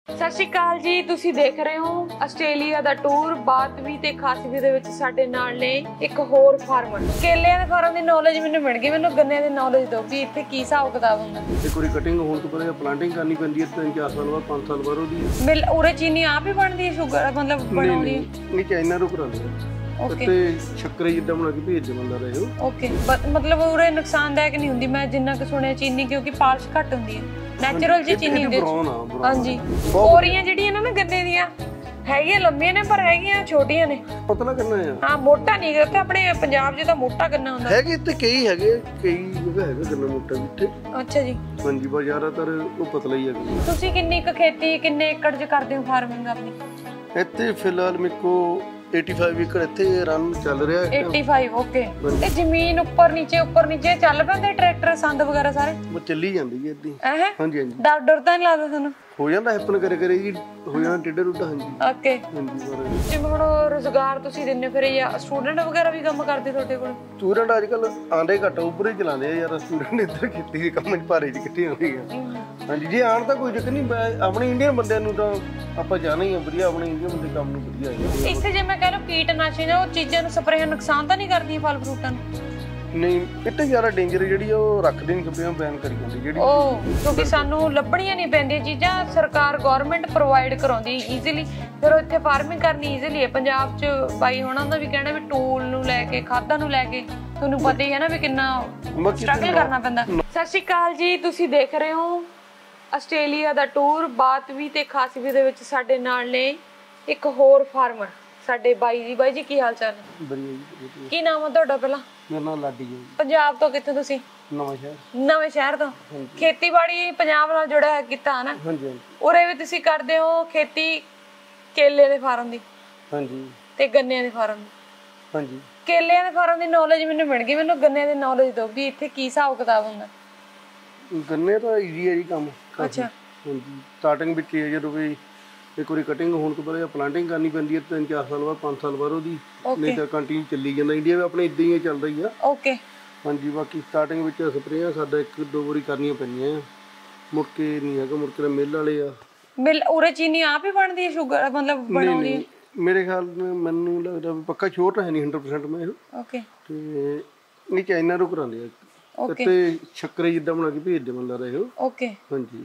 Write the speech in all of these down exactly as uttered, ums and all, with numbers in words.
ਸਤਿ ਸ਼੍ਰੀ ਅਕਾਲ ਜੀ, ਤੁਸੀਂ ਦੇਖ ਰਹੇ ਹੋ ਆਸਟ੍ਰੇਲੀਆ ਦਾ ਟੂਰ। ਬਾਤਵੀ ਤੇ ਖਾਸਵੀ ਦੇ ਵਿੱਚ ਸਾਡੇ ਨਾਲ ਨੇ ਇੱਕ ਹੋਰ ਫਾਰਮਰ। ਕੇਲਿਆਂ ਦੇ ਫਾਰਮ ਦੀ ਨੌਲੇਜ ਮੈਨੂੰ ਮਿਲ ਗਈ, ਮੈਨੂੰ ਗੰਨਿਆਂ ਦੀ ਨੌਲੇਜ ਦਿਓ ਵੀ ਇੱਥੇ ਕੀ ਹਿਸਾਬ ਕਿਤਾਬ ਹੁੰਦਾ। ਇੱਕ ਵਾਰੀ ਕਟਿੰਗ ਹੋਣ ਤੋਂ ਬਾਅਦ ਪਲਾਂਟਿੰਗ ਕਰਨੀ ਪੈਂਦੀ ਹੈ, ਤਿੰਨ ਚਾਰ ਸਾਲ ਬਾਅਦ ਪੰਜ ਸਾਲ ਬਾਅਦ ਉਹਦੀ ਮਿਲ ਉਰੇ ਚੀਨੀ ਆਪ ਹੀ ਬਣਦੀ ਹੈ, ਸ਼ੂਗਰ ਮਤਲਬ ਬਣਾਉਂਦੀ ਹੈ? ਨਹੀਂ, ਚਾਈਨਾ ਤੋਂ ਕਰਾਉਂਦੇ ਆ ਤੇ ਸ਼ੱਕਰੇ ਜਿੱਦਾਂ ਬਣਾ ਕੇ ਭੇਜ ਦਿੰਦਾ ਰਹੇ ਹੋ। ਓਕੇ, ਮਤਲਬ ਉਰੇ ਨੁਕਸਾਨਦਾਇਕ ਨਹੀਂ ਹੁੰਦੀ? ਮੈਂ ਜਿੰਨਾ ਕੁ ਸੁਣਿਆ ਚੀਨੀ ਕਿਉਂਕਿ ਪਾਲਿਸ਼ ਘੱਟ ਹੁੰਦੀ ਹੈ, ਨੈਚੁਰਲ ਜੀ ਚੀਨੀ ਹੁੰਦੀ ਹੈ। ਹਾਂਜੀ, ਕੋਰੀਆਂ ਜਿਹੜੀਆਂ ਨੇ ਨਾ ਗੰਨੇ ਦੀਆਂ ਹੈਗੀਆਂ ਲੰਮੀਆਂ ਨੇ ਪਰ ਹੈਗੀਆਂ ਛੋਟੀਆਂ ਨੇ। ਪਤਲਾ ਗੰਨਾ ਆ, ਹਾਂ ਮੋਟਾ ਨਹੀਂ ਗਾ। ਉੱਥੇ ਆਪਣੇ ਪੰਜਾਬ 'ਚ ਤਾਂ ਮੋਟਾ ਗੰਨਾ ਹੁੰਦਾ ਹੈਗੇ ਤੇ ਕਈ ਹੈਗੇ, ਕਈ ਜਗ੍ਹਾ ਹੈਗਾ ਗੰਨਾ ਮੋਟਾ ਵੀ ਇੱਥੇ। ਅੱਛਾ ਜੀ। ਹਾਂਜੀ, ਪਰ ਜ਼ਿਆਦਾਤਰ ਉਹ ਪਤਲਾ ਹੀ ਹੈਗਾ। ਤੁਸੀਂ ਕਿੰਨੀ ਕੁ ਖੇਤੀ ਕਿੰਨੇ ਏਕੜ 'ਚ ਕਰਦੇ ਹੋ ਫਾਰਮਿੰਗ ਆਪਣੀ? ਇੱਥੇ ਫਿਲਹਾਲ ਮੇਰੇ ਕੋਲ ਪਚਾਸੀ ਏਕੜ ਇੱਥੇ ਰਨ ਚੱਲ ਰਿਹਾ ਹੈ। ਪਚਾਸੀ, ਓਕੇ। ਤੇ ਜ਼ਮੀਨ ਉੱਪਰ ਨੀਚੇ ਉੱਪਰ ਨੀਚੇ ਚੱਲ ਪੈਂਦੇ ਟਰੈਕਟਰ ਸੰਦ ਵਗੈਰਾ ਸਾਰੇ? ਉਹ ਚੱਲੀ ਜਾਂਦੀ ਹੈ ਇੱਦਾਂ। ਹਾਂਜੀ ਹਾਂਜੀ। ਡਰ ਡਰ ਤਾਂ ਨਹੀਂ ਲੱਗਦਾ ਤੁਹਾਨੂੰ? ਹੋ ਜਾਂਦਾ ਹੈਪਨ ਕਰੇ ਕਰੇ ਜੀ, ਹੋ ਜਾਂਦਾ ਟੇਢਾ ਟੁੱਡਾ। ਹਾਂਜੀ ਓਕੇ। ਹਾਂਜੀ, ਪਰ ਜਿਵੇਂ ਹੁਣ ਰੁਜ਼ਗਾਰ ਤੁਸੀਂ ਦਿੰਦੇ ਫਿਰ ਜਾਂ ਸਟੂਡੈਂਟ ਵਗੈਰਾ ਵੀ ਕੰਮ ਕਰਦੇ ਤੁਹਾਡੇ ਕੋਲ? ਸਟੂਡੈਂਟ ਅੱਜ ਕੱਲ ਆਂਦੇ ਘੱਟ ਉੱਪਰ ਹੀ ਚਲਾਉਂਦੇ ਆ ਯਾਰ। ਸਟੂਡੈਂਟ ਇੱਧਰ ਖੇਤੀ ਦੇ ਕੰਮ 'ਚ ਭਾਰੇ 'ਚ ਇਕੱਠੇ ਹੁੰਦੇ ਆ। ਹਾਂਜੀ, ਜੇ ਆਉਣ ਤਾਂ ਕੋਈ ਚੱਕਰ ਨਹੀਂ। ਆਪਣੇ ਇੰਡੀਅਨ ਬੰਦਿਆਂ ਨੂੰ ਤਾਂ ਆਪਾਂ ਜਾਣਾ ਹੀ ਆ ਵਧੀਆ, ਆਪਣੇ ਇੰਡੀਅਨ ਬੰਦੇ ਕੰਮ ਨੂੰ ਵਧੀਆ ਹੈ। ਇੱਥੇ ਜੇ ਮੈਂ ਕਹਿ ਲਓ ਕੀਟਨਾਸ਼ਕ ਨੇ ਉਹ ਚੀਜ਼ਾਂ ਨੂੰ ਸਪਰੇਅ ਨੁਕਸਾਨ ਤਾਂ ਨਹੀਂ ਕਰਦੀਆਂ ਫਲ ਫਰੂਟਾਂ ਨੂੰ? ਨਹੀਂ, ਇੱਥੇ ਜ਼ਿਆਦਾ ਡੇਂਜਰ ਜਿਹੜੀ ਉਹ ਰੱਖਦੇ ਨਹੀਂ, ਸਪਰੇਅ ਬੈਨ ਕਰੀ ਜਾਂਦੀ ਜਿਹੜੀ। ਉਹ ਕਿਉਂਕਿ ਸਾਨੂੰ ਲੱਭਣੀਆਂ ਨਹੀਂ ਪੈਂਦੀਆਂ ਚੀਜ਼ਾਂ, ਸਰਕਾਰ ਗਵਰਨਮੈਂਟ ਪ੍ਰੋਵਾਈਡ ਕਰਾਉਂਦੀ ਈਜ਼ੀਲੀ, ਫਿਰ ਇੱਥੇ ਫਾਰਮਿੰਗ ਕਰਨੀ ਈਜ਼ੀਲੀ ਹੈ। ਪੰਜਾਬ 'ਚ ਬਾਈ ਹੋਣਾ ਦਾ ਵੀ ਕਹਿਣਾ ਵੀ ਟੂਲ ਨੂੰ ਲੈ ਕੇ ਖਾਦਾਂ ਨੂੰ ਲੈ ਕੇ ਤੁਹਾਨੂੰ ਪਤਾ ਹੀ ਹੈ ਨਾ ਵੀ ਕਿੰਨਾ ਸਟਰਗਲ ਕਰਨਾ ਪੈਂਦਾ। ਸਤਿ ਸ਼੍ਰੀ ਅਕਾਲ ਜੀ, ਤੁਸੀਂ ਦੇਖ ਰਹੇ ਹੋ ਆਸਟ੍ਰੇਲੀਆ ਦਾ ਟੂਰ। ਬਾਤਵੀ ਤੇ ਖਾਸਵੀ ਦੇ ਵਿੱਚ ਸਾਡੇ ਨਾਲ ਨੇ ਇੱਕ ਹੋਰ ਫਾਰਮਰ ਸਾਡੇ ਬਾਈ ਜੀ। ਬਾਈ ਜੀ ਕੀ ਹਾਲ ਚਾਲ ਹੈ? ਵਧੀਆ ਜੀ। ਕੀ ਨਾਮ ਹੈ ਤੁਹਾਡਾ? ਪਹਿਲਾਂ ਮੇਰਾ ਨਾਮ ਲਾਡੀ ਜੀ। ਪੰਜਾਬ ਤੋਂ ਕਿੱਥੇ ਤੁਸੀਂ? ਨਵਾਂ ਸ਼ਹਿਰ। ਨਵੇਂ ਸ਼ਹਿਰ ਤੋਂ। ਖੇਤੀਬਾੜੀ ਪੰਜਾਬ ਨਾਲ ਜੁੜਿਆ ਕੀਤਾ ਨਾ? ਹਾਂਜੀ ਹਾਂਜੀ। ਉਰੇ ਵੀ ਤੁਸੀਂ ਕਰਦੇ ਹੋ ਖੇਤੀ ਕੇਲੇ ਦੇ ਫਾਰਮ ਦੀ? ਹਾਂਜੀ। ਤੇ ਗੰਨਿਆਂ ਦੇ ਫਾਰਮ ਦੀ? ਹਾਂਜੀ। ਕੇਲਿਆਂ ਦੇ ਫਾਰਮ ਦੀ ਨੌਲੇਜ ਮੈਨੂੰ ਮਿਲ ਗਈ, ਮੈਨੂੰ ਗੰਨਿਆਂ ਦੀ ਨੌਲੇਜ ਦਿਓ ਵੀ ਇੱਥੇ ਕੀ ਹਿਸਾਬ ਕਿਤਾਬ ਹੁੰਦਾ। ਗੰਨੇ ਤਾਂ ਈਜ਼ੀ ਹੈ ਜੀ ਕੰਮ। ਅੱਛਾ। ਹਾਂਜੀ, ਸਟਾਰਟਿੰਗ ਵਿੱਚ ਹੀ ਜਦੋਂ ਵੀ ਇੱਕ ਵਾਰੀ ਕਟਿੰਗ ਹੋਣ ਤੋਂ ਬਾਅਦ ਪਲਾਂਟਿੰਗ ਕਰਨੀ ਪੈਂਦੀ ਹੈ, ਤਿੰਨ ਚਾਰ ਸਾਲ ਬਾਅਦ ਪੰਜ ਸਾਲ ਬਾਅਦ ਉਹਦੀ। ਨਹੀਂ ਤਾਂ ਕੰਟੀਨਿਊ ਚੱਲੀ ਜਾਂਦਾ। ਇੰਡੀਆ ਵੀ ਆਪਣੇ ਇੱਦਾਂ ਹੀ ਚੱਲ ਰਹੀ ਆ। ਓਕੇ। ਹਾਂਜੀ, ਬਾਕੀ ਸਟਾਰਟਿੰਗ ਵਿੱਚ ਸਪਰੇਆਂ ਸਾਡਾ ਇੱਕ ਦੋ ਵਾਰੀ ਕਰਨੀਆਂ ਪੈਂਦੀਆਂ ਆ, ਮੁੜ ਕੇ ਨਹੀਂ ਹੈਗਾ। ਮੁੜ ਕੇ ਮਿੱਲ ਵਾਲੇ ਆ। ਮਿਲ ਉਰੇ ਚੀਨੀ ਆਪ ਹੀ ਬਣਦੀ ਹੈ, ਸ਼ੂਗਰ ਮਤਲਬ ਬਣਾਉਂਦੀ ਹੈ? ਮੇਰੇ ਖਿਆਲ ਮੈਨੂੰ ਲੱਗਦਾ ਵੀ ਪੱਕਾ ਸ਼ੋਰ ਤਾਂ ਹੈ ਨਹੀਂ ਹੰਡਰਡ ਪਰਸੈਂਟ ਮੈਂ। ਓਕੇ। ਤੇ ਨਹੀਂ, ਚਾਈਨਾ ਤੋਂ ਕਰਾਉਂਦੇ ਆ ਤੇ ਸ਼ੱਕਰੇ ਜਿੱਦਾਂ ਬਣਾ ਕੇ ਭੇਜ ਦੇ ਬੰਦਾ ਰਹੇ ਹੋ। ਓਕੇ। ਹਾਂਜੀ।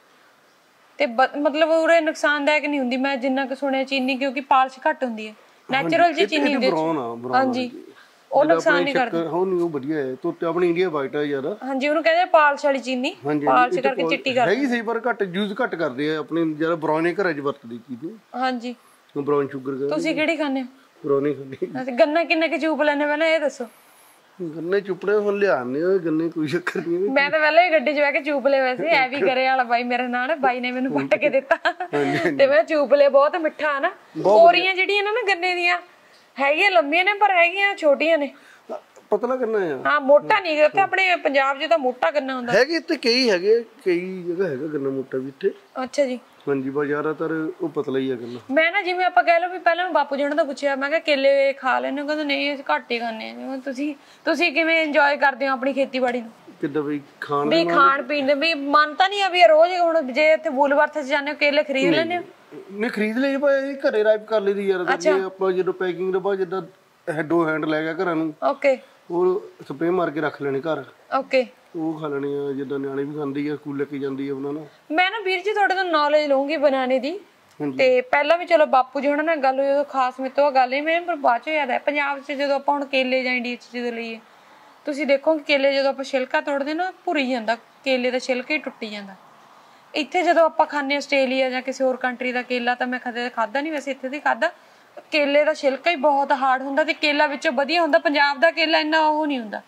ਤੇ ਮਤਲਬ ਉਰੇ ਨੁਕਸਾਨਦਾਇਕ ਨਹੀਂ ਹੁੰਦੀ? ਮੈਂ ਜਿੰਨਾ ਕੁ ਸੁਣਿਆ ਚੀਨੀ ਕਿਉਂਕਿ ਪਾਲਿਸ਼ ਘੱਟ ਹੁੰਦੀ ਹੈ, ਨੈਚੁਰਲ ਜੀ ਚੀਨੀ ਹੁੰਦੀ ਹੈ। ਹਾਂਜੀ, ਉਹ ਨੁਕਸਾਨ ਨਹੀਂ ਕਰਦੀ। ਉਹ ਨਹੀਂ, ਉਹ ਵਧੀਆ ਹੈ। ਤੇ ਆਪਣੀ ਇੰਡੀਆ ਵਾਈਟ ਆ ਜ਼ਿਆਦਾ। ਹਾਂਜੀ, ਉਹਨੂੰ ਕਹਿੰਦੇ ਪਾਲਿਸ਼ ਵਾਲੀ ਚੀਨੀ, ਪਾਲਿਸ਼ ਕਰਕੇ ਚਿੱਟੀ ਕਰ ਹੈਗੀ ਸਹੀ, ਪਰ ਘੱਟ ਯੂਜ਼ ਘੱਟ ਕਰਦੇ ਆ। ਆਪਣੇ ਜ਼ਿਆਦਾ ਬਰਾਉਨ ਘਰਾਂ 'ਚ ਵਰਤਦੀ ਚੀਜ਼ ਨੂੰ। ਹਾਂਜੀ, ਬਰਾਉਨ ਸ਼ੂਗਰ। ਤੁਸੀਂ ਕਿਹੜੀ ਖਾਂਦੇ ਹੋ? ਬਰਾਉਨ ਖਾਂਦੇ। ਗੰਨਾ ਕਿੰਨੇ ਕੁ ਚੂਪ ਲੈਣੇ ਪਹਿਲਾਂ ਇਹ ਦੱਸੋ? ਗੰਨੇ ਚੁੱਪੜੇ ਹੁਣ ਲਿਆਉਂਦੇ ਆ ਗੰਨੇ, ਕੋਈ ਚੱਕਰ ਨਹੀਂ। ਮੈਂ ਤਾਂ ਪਹਿਲਾਂ ਹੀ ਗੱਡੀ 'ਚ ਬਹਿ ਕੇ ਚੂਪ ਲਏ। ਵੈਸੇ ਐ ਵੀ ਕਰੇ ਵਾਲਾ ਬਾਈ ਮੇਰੇ ਨਾਲ, ਬਾਈ ਨੇ ਮੈਨੂੰ ਪੱਟ ਕੇ ਦਿੱਤਾ ਤੇ ਮੈਂ ਚੂਪ ਲਏ। ਬਹੁਤ ਮਿੱਠਾ ਨਾ। ਕੋਰੀਆਂ ਜਿਹੜੀਆਂ ਨੇ ਨਾ ਗੰਨੇ ਦੀਆਂ ਹੈਗੀਆਂ ਲੰਮੀਆਂ ਨੇ ਪਰ ਹੈਗੀਆਂ ਛੋਟੀਆਂ ਨੇ। ਪਤਲਾ ਗੰਨਾ ਆ, ਹਾਂ ਮੋਟਾ ਨਹੀਂ ਗਾ। ਉੱਥੇ ਆਪਣੇ ਪੰਜਾਬ 'ਚ ਤਾਂ ਮੋਟਾ ਗੰਨਾ ਹੁੰਦਾ ਹੈਗੇ ਤੇ ਕਈ ਹੈਗੇ, ਕਈ ਜਗ੍ਹਾ ਹੈਗਾ ਗੰਨਾ ਮੋਟਾ ਵੀ ਇੱਥੇ। ਅੱਛਾ ਜੀ। ਹਾਂਜੀ, ਪਰ ਜ਼ਿਆਦਾਤਰ ਉਹ ਪਤਲਾ ਹੀ ਆ ਗੰਨਾ। ਮੈਂ ਨਾ ਜਿਵੇਂ ਆਪਾਂ ਕਹਿ ਲਓ ਵੀ ਪਹਿਲਾਂ ਬਾਪੂ ਜੀ ਉਹਨਾਂ ਤੋਂ ਪੁੱਛਿਆ, ਮੈਂ ਕਿਹਾ ਕੇਲੇ ਖਾ ਲੈਣੇ? ਕਹਿੰਦੇ ਨਹੀਂ ਅਸੀਂ ਘੱਟ ਹੀ ਖਾਂਦੇ ਆ। ਤੁਸੀਂ ਤੁਸੀਂ ਕਿਵੇਂ ਇੰਜੋਏ ਕਰਦੇ ਹੋ ਆਪਣੀ ਖੇਤੀਬਾੜੀ ਨੂੰ? ਕਿੱਦਾਂ ਬਈ ਖਾਣ ਵੀ ਖਾਣ ਪੀਣ ਦੇ ਵੀ ਮਨ ਤਾਂ ਨਹੀਂ ਆ ਵੀ ਰੋਜ਼ ਹੁਣ ਜੇ ਇੱਥੇ ਵੂਲਵਰਥ 'ਚ ਜਾਂਦੇ ਹੋ ਕੇਲੇ ਖਰੀਦ ਲੈਂਦੇ ਹੋ? ਨਹੀਂ, ਖਰੀਦ ਲਈ ਭਾਈ, ਘਰੇ ਰਾਈਪ ਕਰ ਲਈ ਦੀ ਯਾਰ। ਆਪਾਂ ਜਦੋਂ ਪੈਕਿੰਗ ਤੋਂ ਬਾਅਦ ਜਿੱਦਾਂ ਹੈਡੋ ਹੈਂਡ ਲੈ ਗਿਆ ਘਰਾਂ ਨੂੰ, ਓਕੇ, ਉਹ ਸਪਰੇਅ ਮਾਰ ਕੇ ਰੱਖ ਲੈਣੇ ਘਰ। ਓਕੇ, ਉਹ ਖਾ ਲੈਣੀ ਆ। ਜਿੱਦਾਂ ਨਿਆਣੇ ਵੀ ਖਾਂਦੀ ਆ, ਸਕੂਲ ਲੈ ਕੇ ਜਾਂਦੀ ਆ ਉਹਨਾਂ ਨੂੰ। ਮੈਂ ਨਾ ਵੀਰ ਜੀ ਤੁਹਾਡੇ ਤੋਂ ਨੌਲੇਜ ਲਊਂਗੀ ਬਨਾਨੇ ਦੀ। ਤੇ ਪਹਿਲਾਂ ਵੀ ਚਲੋ ਬਾਪੂ ਜੀ ਉਹਨਾਂ ਨਾਲ ਗੱਲ ਹੋਈ, ਉਦੋਂ ਖਾਸ ਮੇਰੇ ਤੋਂ ਗੱਲ ਨਹੀਂ, ਮੈਨੂੰ ਪਰ ਬਾਅਦ ਚੋਂ ਯਾਦ ਆਇਆ ਪੰਜਾਬ 'ਚ ਜਦੋਂ ਆਪਾਂ ਹੁਣ ਕੇਲੇ ਜਾਂ ਇੰਡੀਆ 'ਚ ਜਦੋਂ ਲਈਏ, ਤੁਸੀਂ ਦੇਖੋ ਕੇਲੇ ਜਦੋਂ ਆਪਾਂ ਛਿਲਕਾ ਤੋੜਦੇ ਨਾ ਭੁਰੀ ਜਾਂਦਾ, ਕੇਲੇ ਦਾ ਛਿਲਕਾ ਹੀ ਟੁੱਟੀ ਜਾਂਦਾ। ਇੱਥੇ ਜਦੋਂ ਆਪਾਂ ਖਾਂਦੇ ਆਸਟ੍ਰੇਲੀਆ ਜਾਂ ਕਿਸੇ ਹੋਰ ਕੰਟਰੀ ਦਾ ਕੇਲਾ ਤਾਂ ਮੈਂ ਕਦੇ ਖਾਧਾ ਨਹੀਂ, ਵੈਸੇ ਇੱਥੇ ਦੀ ਖਾਧਾ। ਕੇਲੇ ਦਾ ਛਿਲਕਾ ਹੀ ਬਹੁਤ ਹਾਰਡ ਹੁੰਦਾ ਤੇ ਕੇਲਾ ਵਿੱਚੋਂ ਵਧੀਆ ਹੁੰਦਾ। ਪੰਜਾਬ ਦਾ ਕੇਲਾ ਇੰਨਾ ਉਹ ਨਹੀਂ ਹੁੰਦਾ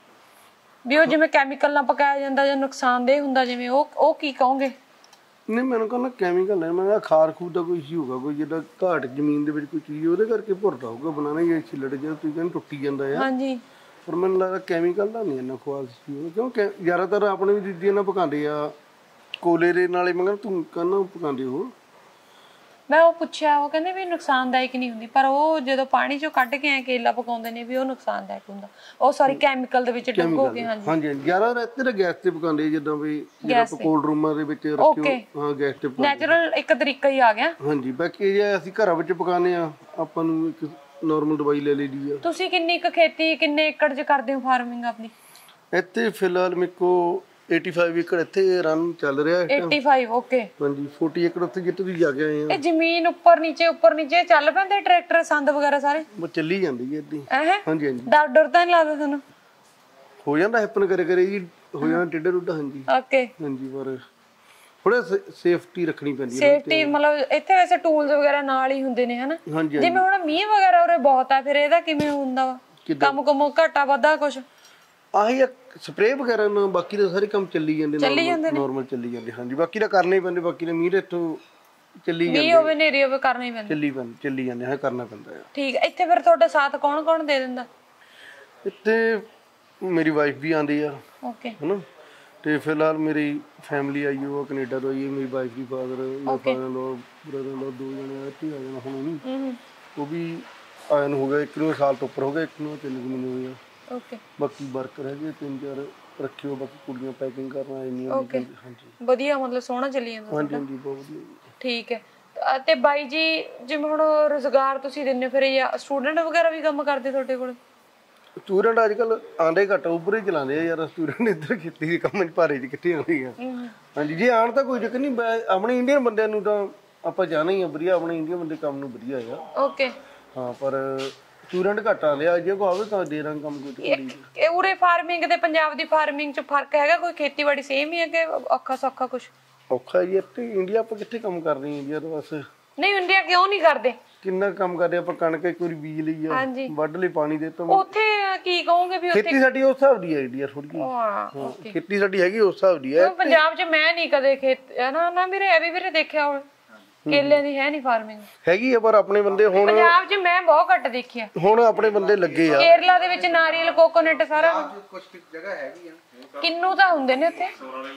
ਵੀ ਉਹ ਜਿਵੇਂ ਕੈਮੀਕਲ ਨਾਲ ਪਕਾਇਆ ਜਾਂਦਾ ਜਾਂ ਨੁਕਸਾਨਦੇਹ ਹੁੰਦਾ ਜਿਵੇਂ, ਉਹ ਉਹ ਕੀ ਕਹੋਗੇ? ਨਹੀਂ, ਮੈਨੂੰ ਕਹਿੰਦਾ ਕੈਮੀਕਲ ਨਹੀਂ, ਮੈਂ ਕਿਹਾ ਖਾਰ ਖੂਰ ਦਾ ਕੋਈ ਇਸ਼ੂ ਹੋਊਗਾ, ਕੋਈ ਜਿੱਦਾਂ ਘਾਟ ਜ਼ਮੀਨ ਦੇ ਵਿੱਚ ਕੋਈ ਚੀਜ਼ ਉਹਦੇ ਕਰਕੇ ਭੁਰਦਾ ਹੋਊਗਾ ਬਨਾਨਾ, ਜਾਂ ਛਿੱਲੜ ਜਿਹਾ ਤੁਸੀਂ ਕਹਿੰਦੇ ਟੁੱਟੀ ਜਾਂਦਾ ਆ। ਹਾਂਜੀ, ਪਰ ਮੈਨੂੰ ਲੱਗਦਾ ਕੈਮੀਕਲ ਦਾ ਨਹੀਂ ਇੰਨਾ ਖੁਆਸ ਸੀ, ਕਿਉਂਕਿ ਜ਼ਿਆਦਾਤਰ ਆਪਣੇ ਵੀ ਦੂਜੇ ਨਾਲ ਪਕਾਉਂਦੇ ਆ ਕੋਲੇ ਦੇ ਨਾਲੇ। ਮੈਂ ਕਹਿੰਦਾ ਤੂੰ ਕਹਿੰਦਾ ਪਕਾਉਂਦੇ ਹੋ ਮੈਂ ਉਹ ਪੁੱਛਿਆ, ਉਹ ਕਹਿੰਦੇ ਵੀ ਨੁਕਸਾਨਦਾਇਕ ਨਹੀਂ ਹੁੰਦੀ, ਪਰ ਉਹ ਜਦੋਂ ਪਾਣੀ ਚੋਂ ਕੱਢ ਕੇ ਐ ਕੇਲਾ ਪਕਾਉਂਦੇ ਨੇ ਵੀ ਉਹ ਨੁਕਸਾਨਦਾਇਕ ਹੁੰਦਾ, ਉਹ ਸਾਰੀ ਕੈਮੀਕਲ ਦੇ ਵਿੱਚ ਡੁੱਬੋ ਕੇ। ਹਾਂਜੀ ਹਾਂਜੀ ਜ਼ਿਆਦਾ ਇੱਥੇ ਤਾਂ ਗੈਸ ਤੇ ਪਕਾਉਂਦੇ, ਜਿੱਦਾਂ ਵੀ ਜਿਹੜਾ ਕੋਲਡ ਰੂਮਾਂ ਦੇ ਵਿੱਚ ਰੱਖਿਓ, ਹਾਂ ਗੈਸ ਤੇ ਨੈਚੁਰਲ ਇੱਕ ਤਰੀਕਾ ਹੀ ਆ ਗਿਆ। ਹਾਂਜੀ ਬਾਕੀ ਜੇ ਅਸੀਂ ਘਰਾਂ ਵਿੱਚ ਪਕਾਉਂਦੇ ਆ, ਆਪਾਂ ਨੂੰ ਇੱਕ ਨਾਰਮਲ ਦਵਾਈ ਲੈ ਲਈਦੀ ਆ। ਤੁਸੀਂ ਕਿੰਨੀ ਕੁ ਖੇਤੀ ਕਿੰਨੇ ਏਕੜ 'ਚ ਕਰਦੇ ਹੋ ਫਾਰਮਿੰਗ ਆਪਣੀ? ਇੱਥੇ ਫਿਲਹਾਲ ਮੇਰੇ ਕੋਲ ਪਚਾਸੀ ਏਕੜ ਇੱਥੇ ਰਨ ਚੱਲ ਰਿਹਾ ਹੈ। ਪਚਾਸੀ ਓਕੇ। ਹਾਂਜੀ ਚਾਲੀ ਏਕੜ ਉੱਥੇ ਜਿੱਥੇ ਵੀ ਜਾ ਕੇ ਆਏ ਆ। ਇਹ ਜ਼ਮੀਨ ਉੱਪਰ ਨੀਚੇ ਉੱਪਰ ਨੀਚੇ ਚੱਲ ਪੈਂਦੇ ਟਰੈਕਟਰ ਸੰਦ ਵਗੈਰਾ ਸਾਰੇ? ਉਹ ਚੱਲੀ ਜਾਂਦੀ ਹੈ ਇਦਾਂ ਹੀ। ਹਾਂਜੀ ਹਾਂਜੀ। ਡਰ ਡਰ ਤਾਂ ਨਹੀਂ ਲੱਗਦਾ ਤੁਹਾਨੂੰ? ਹੋ ਜਾਂਦਾ ਹੈਪਨ ਕਰੇ ਕਰੇ ਜੀ, ਹੋ ਜਾਂਦਾ ਟੇਢਾ ਟੁੱਡਾ। ਹਾਂਜੀ ਓਕੇ ਹਾਂਜੀ, ਪਰ ਥੋੜਾ ਸੇਫਟੀ ਰੱਖਣੀ ਪੈਂਦੀ ਹੈ। ਸੇਫਟੀ ਮਤਲਬ ਇੱਥੇ ਵੈਸੇ ਟੂਲਸ ਵਗੈਰਾ ਨਾਲ ਹੀ ਹੁੰਦੇ ਨੇ ਹਨਾ? ਜਿਵੇਂ ਹੁਣ ਮੀਂਹ ਵਗੈਰਾ ਉਰੇ ਬਹੁਤ ਆ, ਫਿਰ ਇਹਦਾ ਕਿਵੇਂ ਹੁੰਦਾ ਵਾ ਕੰਮ? ਕੁਮ ਘਾਟਾ ਵਾਧਾ ਕੁਛ? ਆਹੀ ਸਪਰੇਅ ਵਗੈਰਾ ਨਾਲ, ਬਾਕੀ ਤਾਂ ਸਾਰੇ ਕੰਮ ਚੱਲੀ ਜਾਂਦੇ ਨਾਰਮਲ ਚੱਲੀ ਜਾਂਦੇ। ਹਾਂਜੀ ਬਾਕੀ ਤਾਂ ਕਰਨੇ ਹੀ ਪੈਂਦੇ, ਬਾਕੀ ਤਾਂ ਮੀਂਹ ਇੱਥੋਂ ਚੱਲੀ ਜਾਂਦੇ, ਮੀਂਹ ਹੋਵੇ ਨੇਰੀ ਹੋਵੇ ਕਰਨਾ ਹੀ ਪੈਂਦਾ, ਚੱਲੀ ਪੈਂਦੇ ਚੱਲੀ ਜਾਂਦੇ ਹੈ, ਕਰਨਾ ਪੈਂਦਾ। ਠੀਕ ਹੈ। ਇੱਥੇ ਫਿਰ ਤੁਹਾਡਾ ਸਾਥ ਕੌਣ ਕੌਣ ਦੇ ਦਿੰਦਾ? ਇੱਥੇ ਮੇਰੀ ਵਾਈਫ ਵੀ ਆਉਂਦੀ ਆ ਓਕੇ ਹਨਾ, ਤੇ ਫਿਲਹਾਲ ਮੇਰੀ ਫੈਮਿਲੀ ਆਈ ਉਹ ਕੈਨੇਡਾ ਤੋਂ ਆਈ ਹੈ। ਮੇਰੀ ਵਾਈਫ ਦੀ ਫਾਦਰ ਮੇਰੇ ਫਾਦਰ ਲੋ ਬ੍ਰਦਰ ਲੋ ਦੋ ਜਣੇ ਇੱਥੇ ਆ ਜਾਣਾ ਹੁਣ ਵੀ, ਉਹ ਵੀ ਆਇਆ ਨੂੰ ਹੋ ਗਿਆ ਇੱਕ ਨੂੰ ਸਾਲ ਤੋਂ ਉੱਪਰ ਹੋ ਗਿਆ, ਇੱਕ ਨੂੰ ਤਿੰਨ ਮਹੀਨੇ ਹੋਏ ਆ। ਓਕੇ ਬਾਕੀ ਵਰਕਰ ਹੈਗੇ ਤਿੰਨ ਚਾਰ ਰੱਖਿਓ, ਬਾਕੀ ਕੁੜੀਆਂ ਪੈਕਿੰਗ ਕਰਨ ਆ ਜਾਂਦੀਆਂ। ਹਾਂਜੀ ਵਧੀਆ, ਮਤਲਬ ਸੋਹਣਾ ਚੱਲੀ ਜਾਂਦਾ। ਹਾਂਜੀ ਹਾਂਜੀ ਬਹੁਤ ਵਧੀਆ। ਠੀਕ ਹੈ। ਤੇ ਬਾਈ ਜੀ ਜਿਵੇਂ ਹੁਣ ਰੁਜ਼ਗਾਰ ਤੁਸੀਂ ਦਿੰਦੇ ਫਿਰ ਜਾਂ ਸਟੂਡੈਂਟ ਵਗੈਰਾ ਵੀ ਕੰਮ ਕਰਦੇ ਤੁਹਾਡੇ ਕੋਲ? ਸਟੂਡੈਂਟ ਅੱਜ ਕੱਲ ਆਂਦੇ ਘੱਟ, ਉੱਪਰ ਹੀ ਚਲਾਉਂਦੇ ਆ ਯਾਰ। ਸਟੂਡੈਂਟ ਇੱਧਰ ਖੇਤੀ ਦੇ ਕੰਮ 'ਚ ਭਾਰੇ 'ਚ ਕਿੱਥੇ ਆਉਂਦੇ ਆ। ਹਾਂਜੀ ਜੇ ਆਉਣ ਤਾਂ ਕੋਈ ਚੱਕਰ ਨਹੀਂ, ਆਪਣੇ ਇੰਡੀਅਨ ਬੰਦਿਆਂ ਨੂੰ ਤਾਂ ਆਪਾਂ ਜਾਣਾ ਹੀ ਆ ਵਧੀਆ, ਆਪਣੇ ਇੰਡੀਅਨ ਬੰਦੇ ਕੰਮ ਨੂੰ ਵਧੀਆ ਆ। ਓਕੇ ਹਾਂ, ਪਰ ਸਟੂਡੈਂਟ ਘੱਟ ਆਉਂਦੇ ਆ, ਜੇ ਕੋਈ ਆਵੇ ਤਾਂ ਦੇ ਰਾਂ ਕੰਮ ਕੋਈ। ਇਹ ਉਰੇ ਫਾਰਮਿੰਗ ਤੇ ਪੰਜਾਬ ਦੀ ਫਾਰਮਿੰਗ 'ਚ ਫਰਕ ਹੈਗਾ ਕੋਈ? ਖੇਤੀਬਾੜੀ ਸੇਮ ਹੀ ਹੈ ਕਿ ਔਖਾ ਸੌਖਾ ਕੁਛ? ਔਖਾ ਜੀ ਇੱਥੇ ਇੰਡੀਆ ਆਪਾਂ ਕਿੱਥੇ ਕੰਮ ਕਰਦੇ ਹਾਂ ਇੰਡੀਆ ਤੋਂ ਬਸ। ਨਹੀਂ ਇੰਡੀਆ ਕਿਉਂ ਨਹੀਂ ਕਰਦੇ? ਕਿੰਨਾ ਕੰਮ ਕਰਦੇ ਆਪਾਂ, ਕਣਕ ਇੱਕ ਵਾਰੀ ਬੀਜ ਲਈ ਆ, ਵੱਢ ਲਈ, ਪਾਣੀ ਦੇ ਤਾ। ਉੱਥੇ ਕੀ ਕਹੋਗੇ ਵੀ ਖੇਤੀ ਸਾਡੀ ਉਸ ਹਿਸਾਬ ਦੀ ਹੈ ਇੰਡੀਆ ਥੋੜੀ ਜਿਹੀ, ਖੇਤੀ ਸਾਡੀ ਹੈਗੀ ਉਸ ਹਿਸਾਬ ਦੀ ਹੈ। ਪੰਜਾਬ 'ਚ ਮੈਂ ਨਹੀਂ ਕਦੇ ਖੇਤ ਨਾ ਨਾ ਵੀਰੇ ਐਵੇਂ ਵੀਰੇ ਦੇਖਿਆ ਹੋਵੇ, ਕੇਲੇ ਦੀ ਹੈ ਨਹੀਂ ਫਾਰਮਿੰਗ? ਹੈਗੀ ਆ ਪਰ ਆਪਣੇ ਬੰਦੇ ਹੁਣ ਪੰਜਾਬ 'ਚ ਮੈਂ ਬਹੁਤ ਘੱਟ ਦੇਖਿਆ। ਹੁਣ ਆਪਣੇ ਬੰਦੇ ਲੱਗੇ ਆ। ਕੇਰਲਾ ਦੇ ਵਿੱਚ ਨਾਰੀਅਲ ਕੋਕੋਨਟ ਸਾਰਾ ਕੁਝ ਜਗ੍ਹਾ ਹੈਗੀ ਆ। ਕਿੰਨੂ ਤਾਂ ਹੁੰਦੇ ਨੇ ਉੱਥੇ।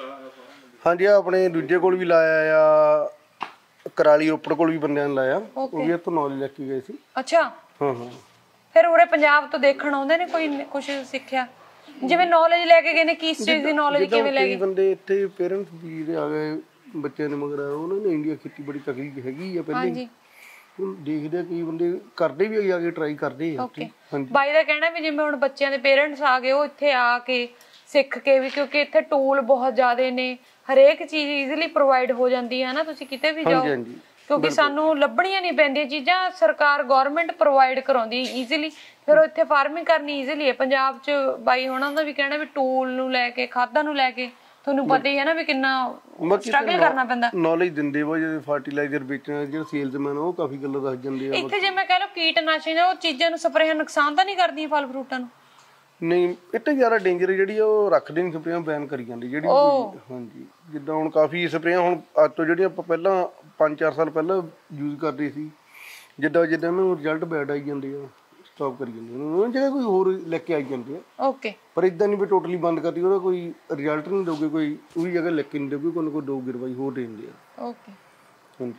ਹਾਂਜੀ ਆਪਣੇ ਦੂਜੇ ਕੋਲ ਵੀ ਲਾਇਆ ਆ, ਕਰਾਲੀ ਰੋਪੜ ਕੋਲ ਵੀ ਬੰਦਿਆਂ ਨੇ ਲਾਇਆ, ਉਹ ਵੀ ਇੱਥੋਂ ਨੌਲੇਜ ਲੈ ਕੇ ਗਏ ਸੀ। ਅੱਛਾ ਹਾਂ ਹਾਂ। ਫਿਰ ਉਰੇ ਪੰਜਾਬ ਤੋਂ ਦੇਖਣ ਆਉਂਦੇ ਨੇ ਕੋਈ ਕੁਝ ਸਿੱਖਿਆ? ਜਿਵੇਂ ਨੌਲੇਜ ਲੈ ਕੇ ਗਏ ਨੇ, ਕਿਸ ਚੀਜ਼ ਦੀ ਨੌਲੇਜ ਕਿਵੇਂ ਲੈ ਗਏ? ਕਈ ਬੰਦੇ ਇੱਥੇ ਪੇਰੈਂਟਸ ਵੀ ਆ ਗਏ ਬੱਚਿਆਂ ਨੇ ਮਗਰ, ਉਹਨਾਂ ਨੇ ਇੰਡੀਆ ਖੇਤੀਬਾੜੀ ਤਕੜੀ ਹੈਗੀ ਆ ਪਹਿਲੇ ਹੀ, ਦੇਖਦੇ ਕਈ ਬੰਦੇ ਕਰਦੇ ਵੀ ਆ ਕੇ ਟਰਾਈ ਕਰਦੇ ਆ। ਬਾਈ ਦਾ ਕਹਿਣਾ ਵੀ ਜਿਵੇਂ ਹੁਣ ਬੱਚਿਆਂ ਦੇ ਪੇਰੈਂਟਸ ਆ ਗਏ, ਉਹ ਇੱਥੇ ਆ ਕੇ ਸਿੱਖ ਕੇ ਵੀ, ਕਿਉਂਕਿ ਇੱਥੇ ਟੂਲ ਬਹੁਤ ਜ਼ਿਆਦੇ ਨੇ, ਹਰੇਕ ਚੀਜ਼ ਈਜ਼ੀਲੀ ਪ੍ਰੋਵਾਈਡ ਹੋ ਜਾਂਦੀ ਹੈ ਨਾ, ਤੁਸੀਂ ਕਿਤੇ ਵੀ ਜਾਓ, ਕਿਉਂਕਿ ਸਾਨੂੰ ਲੱਭਣੀਆਂ ਨਹੀਂ ਪੈਂਦੀਆਂ ਚੀਜ਼ਾਂ, ਸਰਕਾਰ ਗਵਰਨਮੈਂਟ ਪ੍ਰੋਵਾਈਡ ਕਰਾਉਂਦੀ ਈਜ਼ੀਲੀ, ਫਿਰ ਇੱਥੇ ਫਾਰਮਿੰਗ ਕਰਨੀ ਈਜ਼ੀਲੀ ਹੈ। ਪੰਜਾਬ 'ਚ ਬਾਈ ਹੋਣਾ ਦਾ ਵੀ ਕਹਿਣਾ ਵੀ ਟੂਲ ਨੂੰ ਲੈ ਕੇ, ਖਾਦਾਂ ਨੂੰ ਲੈ ਕੇ ਤੁਹਾਨੂੰ ਪਤਾ ਹੀ ਹੈ ਨਾ ਵੀ ਕਿੰਨਾ ਸਟਰਗਲ ਕਰਨਾ ਪੈਂਦਾ। ਨੌਲੇਜ ਦਿੰਦੇ ਵਾ ਜਿਹੜੇ ਫਰਟੀਲਾਈਜ਼ਰ ਵੇਚਣਾ, ਜਿਹੜੇ ਸੇਲਸਮੈਨ ਉਹ ਕਾਫੀ ਗੱਲਾਂ ਦੱਸ ਜਾਂਦੇ ਆ। ਇੱਥੇ ਜੇ ਮੈਂ ਕਹਿ ਲਓ ਕੀਟਨਾਸ਼ਕ ਉਹ ਚੀਜ਼ਾਂ ਨੂੰ ਸਪਰੇਆਂ ਨੁਕਸਾਨ ਤਾਂ ਨਹੀਂ ਕਰਦੀਆਂ ਫਲ ਫਰੂਟਾਂ ਨੂੰ? ਨਹੀਂ ਇੱਥੇ ਜ਼ਿਆਦਾ ਡੇਂਜਰ ਜਿਹੜੀ ਉਹ ਰੱਖਦੇ ਨਹੀਂ, ਸਪਰੇਆਂ ਬੈਨ ਕਰੀ ਜਾਂਦੀ ਜਿਹੜੀ। ਹਾਂਜੀ ਜਿੱਦਾਂ ਹੁਣ ਕਾਫੀ ਸਪਰੇਆਂ ਹੁਣ ਅੱਜ ਤੋਂ ਜਿਹੜੀਆਂ ਆਪਾਂ ਪਹਿਲਾਂ ਪੰਜ ਚਾਰ ਸਾਲ ਪਹਿਲਾਂ ਯੂਜ਼ ਕਰਦੇ ਸੀ, ਜਿੱਦਾਂ ਜਿੱਦਾਂ ਉਹਨੂੰ ਰਿਜ਼ਲਟ ਬੈਡ ਆਈ ਜਾਂਦੇ ਆ, ਸਟਾਪ ਕਰੀ ਜਾਂਦੇ ਉਹਨਾਂ ਜਗ੍ਹਾ ਕੋਈ ਹੋਰ ਲੈ ਕੇ ਆਈ ਜਾਂਦੇ ਆ। ਓਕੇ ਪਰ ਇਦਾਂ ਨਹੀਂ ਵੀ ਟੋਟਲੀ ਬੰਦ ਕਰਦੀ, ਉਹਦਾ ਕੋਈ ਰਿਜ਼ਲਟ ਨਹੀਂ ਦਊਗੇ, ਕੋਈ ਉਹਦੀ ਜਗ੍ਹਾ ਲੈ ਕੇ ਨਹੀਂ ਦਊਗੇ, ਕੋਈ ਨਾ ਕੋਈ ਦੋ ਗਿਰਵਾਈ ਹੋਰ ਦੇ ਦਿੰਦੇ ਆ। ਓਕੇ ਹਾਂਜੀ।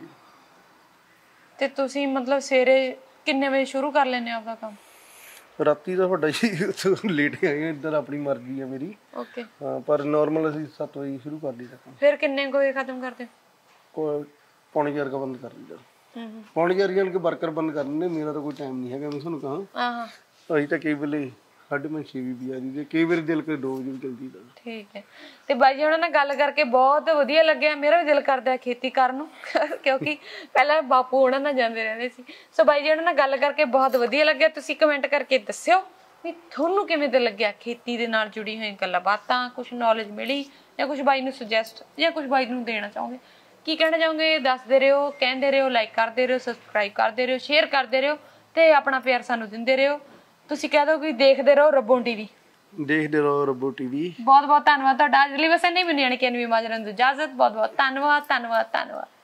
ਤੇ ਤੁਸੀਂ ਮਤਲਬ ਸਵੇਰੇ ਕਿੰਨੇ ਵਜੇ ਸ਼ੁਰੂ ਕਰ ਲੈਂਦੇ ਆਪਦਾ ਕੰਮ? ਰਾਤੀ ਤਾਂ ਤੁਹਾਡਾ ਜੀ ਲੇਟ ਆਏ, ਇੱਧਰ ਆਪਣੀ ਮਰਜ਼ੀ ਆ ਮੇਰੀ। ਓਕੇ ਹਾਂ, ਪਰ ਨਾਰਮਲ ਅਸੀਂ ਸੱਤ ਵਜੇ ਸ਼ੁਰੂ ਕਰ ਲਈਦਾ ਕੰਮ। ਫਿਰ ਕਿੰਨੇ ਵਜੇ ਖਤਮ ਕਰਦੇ ਹੋ? ਪੌਣੇ ਚਾਰ ਕਾ ਬੰਦ ਕਰ ਲਈਦਾ। ਪੌਣੇ ਚਾਰ ਜਾਣ ਕੇ ਵਰਕਰ ਬੰਦ ਕਰ ਦਿੰਦੇ, ਮੇਰਾ ਤਾਂ ਕੋਈ ਟਾਈਮ ਨਹੀਂ ਹੈਗਾ। ਮੈਂ ਤੁਹਾਨੂੰ ਕਹਾਂ ਅਸੀਂ ਤਾਂ ਕਈ ਵੇਲੇ ਸਾਢੇ ਪੰਜ ਛੇ ਵੀ ਆ ਰਹੀ, ਕਈ ਵਾਰੀ ਦਿਲ ਕਰੇ ਦੋ ਵਜੇ ਵੀ ਚਲਦੀ ਦਾ। ਠੀਕ ਹੈ। ਤੇ ਬਾਈ ਜੀ ਉਹਨਾਂ ਨਾਲ ਗੱਲ ਕਰਕੇ ਬਹੁਤ ਵਧੀਆ ਲੱਗਿਆ, ਮੇਰਾ ਵੀ ਦਿਲ ਕਰਦਾ ਖੇਤੀ ਕਰਨ ਨੂੰ, ਕਿਉਂਕਿ ਪਹਿਲਾਂ ਬਾਪੂ ਉਹਨਾਂ ਨਾਲ ਜਾਂਦੇ ਰਹਿੰਦੇ ਸੀ। ਸੋ ਬਾਈ ਜੀ ਉਹਨਾਂ ਨਾਲ ਗੱਲ ਕਰਕੇ ਬਹੁਤ ਵਧੀਆ ਲੱਗਿਆ। ਤੁਸੀਂ ਕਮੈਂਟ ਕਰਕੇ ਦੱਸਿਓ ਵੀ ਤੁਹਾਨੂੰ ਕਿਵੇਂ ਦਾ ਲੱਗਿਆ, ਖੇਤੀ ਦੇ ਨਾਲ ਜੁੜੀ ਹੋਈ ਗੱਲਾਂ ਬਾਤਾਂ, ਕੁਛ ਨੌਲੇਜ ਮਿਲੀ ਜਾਂ ਕੁਛ ਬਾਈ ਨੂੰ ਸੁਜੈਸਟ ਜਾਂ ਕੁਛ ਬਾਈ ਨੂੰ ਦੇਣਾ ਚਾਹੋਗੇ, ਕੀ ਕਹਿਣਾ ਚਾਹੋਗੇ ਦੱਸਦੇ ਰਹੋ, ਕਹਿੰਦੇ ਰਹੋ, ਲਾਈਕ ਕਰਦੇ ਰਹੋ, ਸਬਸਕ੍ਰਾਈਬ ਕਰਦੇ ਰਹੋ, ਸ਼ੇਅਰ ਕਰਦੇ ਰਹੋ ਤੇ ਆਪਣਾ ਪਿਆਰ ਸਾਨੂੰ ਦਿੰਦੇ ਰਹੋ। ਤੁਸੀਂ ਕਹਿ ਦੋ ਕਿ ਦੇਖਦੇ ਰਹੋ ਰੱਬੋਂ ਟੀਵੀ, ਦੇਖਦੇ ਰਹੋ ਰੱਬੋਂ ਟੀਵੀ। ਬਹੁਤ ਬਹੁਤ ਧੰਨਵਾਦ ਤੁਹਾਡਾ। ਅੱਜ ਲਈ ਬਸ ਇੰਨੀ ਮੈਨੂੰ ਯਾਨੀ ਕਿ ਅਨਵੀ ਮਾਜਰਨ ਦੀ ਇਜਾਜ਼ਤ। ਬਹੁਤ ਬਹੁਤ ਧੰਨਵਾਦ ਧੰਨਵਾਦ ਧੰਨਵਾਦ।